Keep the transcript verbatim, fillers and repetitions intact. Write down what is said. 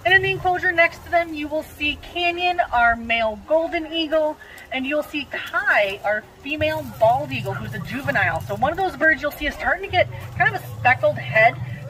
And in the enclosure next to them, you will see Canyon, our male golden eagle, and you'll see Kai, our female bald eagle, who's a juvenile. So one of those birds you'll see is starting to get kind of a speckled head.